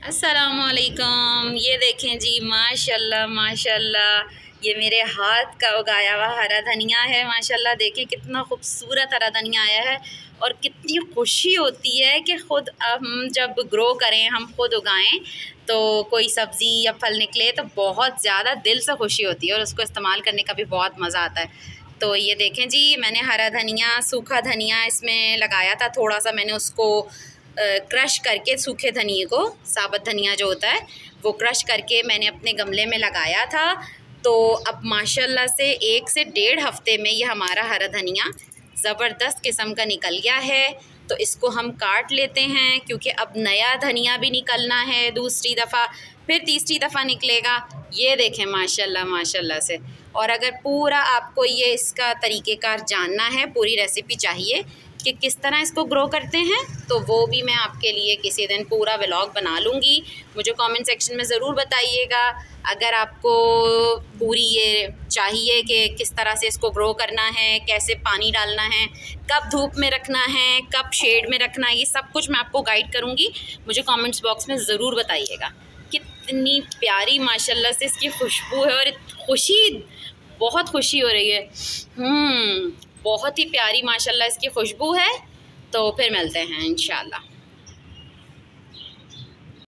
अस्सलामुअलैकुम। ये देखें जी, माशाल्लाह माशाल्लाह, ये मेरे हाथ का उगाया हुआ हरा धनिया है। माशाल्लाह देखें कितना खूबसूरत हरा धनिया आया है और कितनी खुशी होती है कि ख़ुद हम जब ग्रो करें, हम खुद उगाएं तो कोई सब्ज़ी या फल निकले तो बहुत ज़्यादा दिल से खुशी होती है और उसको इस्तेमाल करने का भी बहुत मज़ा आता है। तो ये देखें जी, मैंने हरा धनिया, सूखा धनिया इसमें लगाया था। थोड़ा सा मैंने उसको क्रश करके, सूखे धनिए को, साबुत धनिया जो होता है वो क्रश करके मैंने अपने गमले में लगाया था। तो अब माशाल्लाह से 1 से 1.5 हफ़्ते में ये हमारा हरा धनिया ज़बरदस्त किस्म का निकल गया है। तो इसको हम काट लेते हैं क्योंकि अब नया धनिया भी निकलना है, दूसरी दफ़ा, फिर तीसरी दफ़ा निकलेगा। ये देखें माशाल्लाह माशाल्लाह से। और अगर पूरा आपको ये इसका तरीक़ेकार जानना है, पूरी रेसिपी चाहिए कि किस तरह इसको ग्रो करते हैं, तो वो भी मैं आपके लिए किसी दिन पूरा व्लॉग बना लूँगी। मुझे कमेंट सेक्शन में ज़रूर बताइएगा अगर आपको पूरी ये चाहिए कि किस तरह से इसको ग्रो करना है, कैसे पानी डालना है, कब धूप में रखना है, कब शेड में रखना है, ये सब कुछ मैं आपको गाइड करूँगी। मुझे कमेंट्स बॉक्स में ज़रूर बताइएगा। कितनी प्यारी माशाल्लाह से इसकी खुशबू है और खुशी, बहुत खुशी हो रही है। बहुत ही प्यारी माशाल्लाह इसकी खुशबू है। तो फिर मिलते हैं इंशाल्लाह।